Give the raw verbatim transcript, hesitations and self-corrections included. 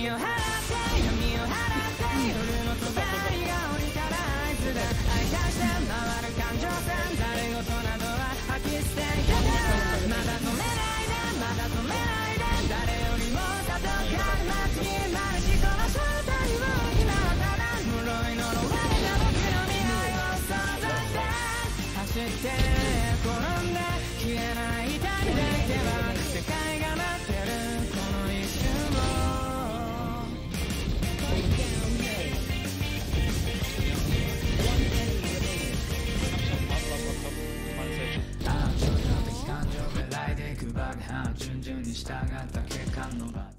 を払って闇を払って夜の帳が降りたら合図だ愛化して回る感情線誰事などは吐き捨てにかかるまだ止めないでまだ止めないで誰よりも里から街にまるしこの正体を今はただ室井の呪われた僕の未来を想像して走って転んで消えない痛みだけは世界が待ってるこの一瞬をああ情緒的感情が来でいく爆破順々に従った血管の場